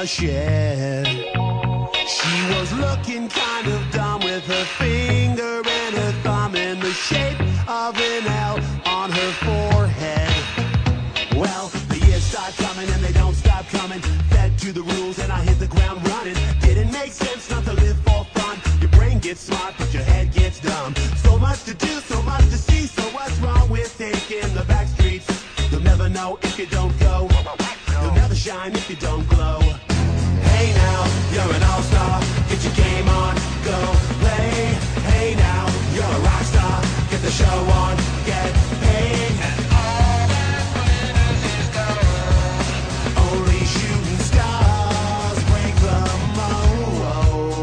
a shed. She was looking kind of dumb with her finger and her thumb in the shape of an L on her forehead. Well, the years start coming and they don't stop coming. Fed to the rules and I hit the ground running. Didn't make sense not to live for fun. Your brain gets smart but your head gets dumb. So much to do, so much to see. So what's wrong with taking the back streets? You'll never know if you don't go. You'll never shine if you don't glow. Hey now, you're an all-star. Get your game on, go play. Hey now, you're a rock star. Get the show on, get